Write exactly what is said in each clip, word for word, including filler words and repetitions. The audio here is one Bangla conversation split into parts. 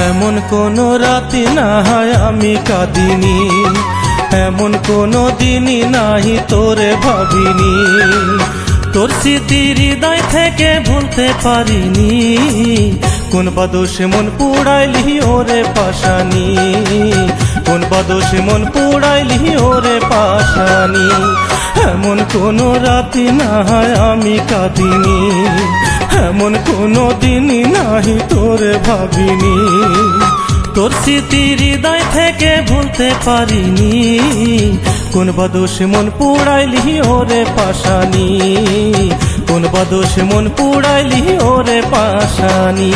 এমন কোনো রাতি না হয় আমি কাঁদিনি, এমন কোনো দিনই নাহি তোরে ভাবিনি। তোর স্মৃতি হৃদয় থেকে ভুলতে পারিনি, কোন বাদোষে মন পুড়াইলি ওরে পাশানি, কোন বাদোষে মন পুড়াইলি ওরে পাশানি। এমন কোনো রাতি না হয় আমি কাঁদিনি, এমন কোনো দিনই নাহি তোরে ভাবিনি। তোর স্মৃতি হৃদয় থেকে ভুলতে পারিনি, কোন বাদোষে মন পুড়াইলি ওরে পাশানি, কোন বাদোষে মন পুড়াইলি ওরে পাশানি।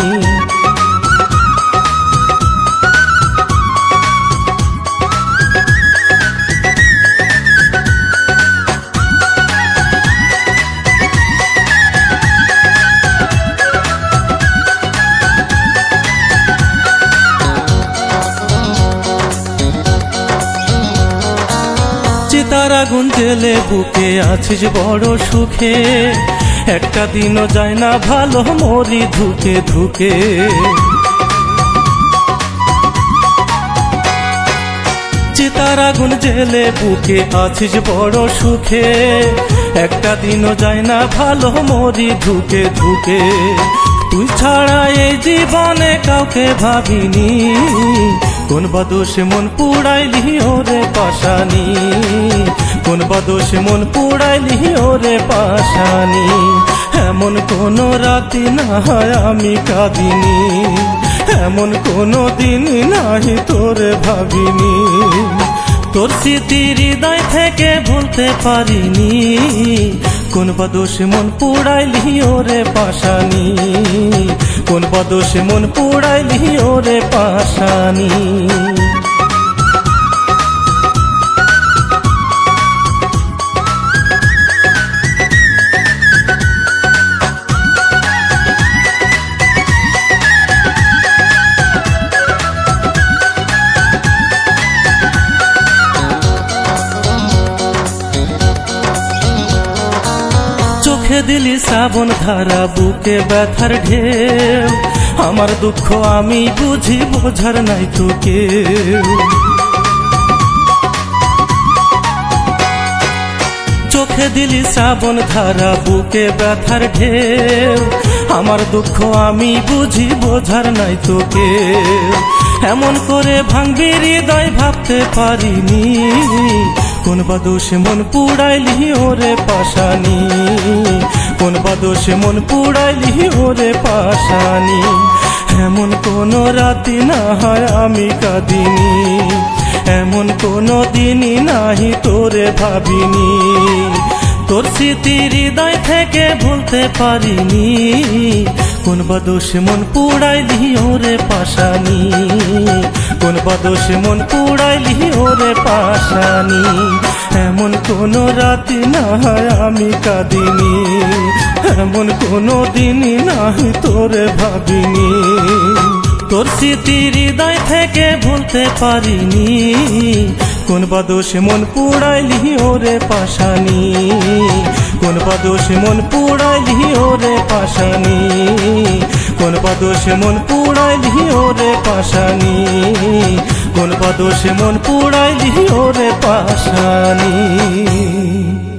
চিতার আগুন জেলে বুকে আছিস বড় সুখে, একটা দিনও যায় না ভালো মরি ধুকে ধুকে। চিতার আগুন জেলে বুকে আছিস বড় সুখে, একটা দিনও যায় না ভালো মরি ধুকে ধুকে। তুই ছাড়া এই জীবনে কাউকে ভাবিনি, কোন বাদোষে মন পুড়াইলি ওরে পাশানি, কোন বাদোষে মন পুড়াইলি ওরে পাশানি। এমন কোনো রাতি না হয় আমি কাঁদিনি, এমন কোনো দিন নাহি তোরে ভাবিনি। তোর স্মৃতি হৃদয় থেকে ভুলতে পারিনি, কোন বাদোষে মন পুড়াইলি ওরে পাশানি, কোন বাদোষে মন পুড়াইলি ওরে পাশানি। চোখে দিলি শ্রাবণ ধারা বুকে ব্যথার ঢেউ, আমার দুঃখ আমি বুঝি বোঝার নাই তো কেউ। চোখে দিলি শ্রাবণ ধারা বুকে ব্যথার ঢেউ, আমার দুঃখ আমি বুঝি বোঝার নাই তো কেউ। এমন করে ভাঙবি হৃদয় ভাবতে পারিনি, কোন বাদোষে মন পুড়াইলি ওরে পাশানি, কোন বাদোষে মন পুড়াইলি ওরে পাশানি। এমন কোনো রাতি না হয় আমি কাঁদিনি, এমন কোনো দিনই নাহি তোরে ভাবিনি। তোর স্মৃতি হৃদয় থেকে ভুলতে পারিনি, কোন বাদোষে মন পুড়াইলি ওরে পাশানি, কোন বাদোষে মন পুড়াইলি ওরে পাশানি। এমন কোনো রাতি না হয় আমি কাঁদিনি, এমন কোনো দিনই নাহি তোরে ভাবিনি। তোর স্মৃতি হৃদয় থেকে ভুলতে পারিনি, কোন বাদোষে মন পুড়াইলি ওরে পাশানি, কোন বাদোষে মন পুড়াইলি ওরে পাশানি, কোন বাদোষে মন পুড়াইলি ওরে পাশানি, কোন বাদোষে মন পুড়াইলি ওরে পাশানি।